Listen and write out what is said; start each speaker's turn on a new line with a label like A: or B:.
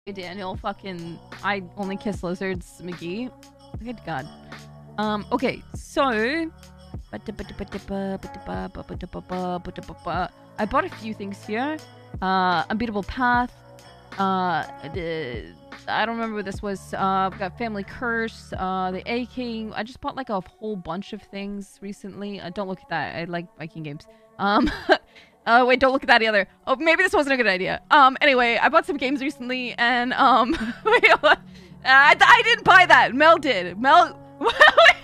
A: Hey Daniel, fucking I only kiss lizards, McGee. Good God. Okay, so I bought a few things here. Unbeatable Path. I don't remember what this was. I've got Family Curse, the A-King. I just bought like a whole bunch of things recently. Don't look at that. I like Viking games. Wait, don't look at that either. Oh, maybe this wasn't a good idea. Anyway, I bought some games recently, and, wait, I didn't buy that. Mel did. Mel, wait,